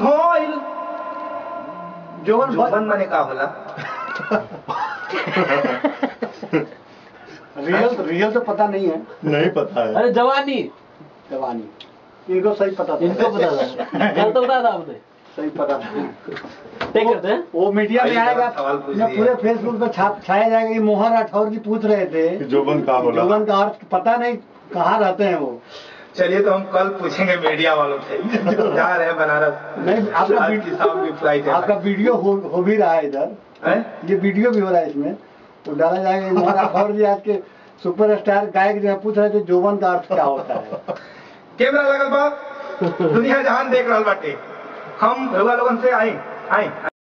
भइल जोवन माने का होला? रियल तो पता नहीं है। नहीं पता है। अरे जवानी इनको सही पता था। इनको पता था। कल तो बताया था आपने। सही पता था। ठीक करते हैं। वो मीडिया में आएगा, पूरे फेसबुक पे छाया जाएगा कि मोहन राठौर जी पूछ रहे थे जोबन का होला। जोबन का अर्थ पता नहीं कहाँ रहते हैं वो। चलिए तो हम कल पूछेंगे मीडिया वालों से जो जा रहे हैं बनारस। नहीं, आपका वीडियो हो भी रहा है इधर, ये वीडियो भी हो रहा है, इसमें तो डाला जाएगा। मोहन राठौर जी आज के सुपरस्टार गायक जो पूछ रहे थे जोबन का अर्थ क्या होता है। कैमरा लगल बा, दुनिया जहान देख रहा बाटे। हम लोगन से आए